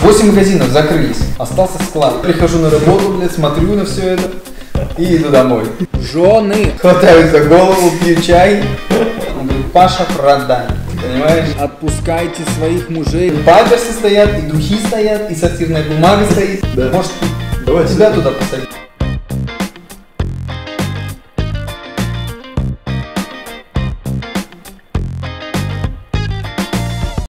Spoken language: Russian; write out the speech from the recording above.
8 магазинов закрылись, остался склад. Прихожу на работу, блядь, смотрю на все это и иду домой. Жены, Хватаюсь за голову, пью чай. Он говорит: Паша, продай. Понимаешь? отпускайте своих мужей. Памперсы стоят, и духи стоят, и сортирная бумага стоит. Да. Может, Давай тебя туда посадить?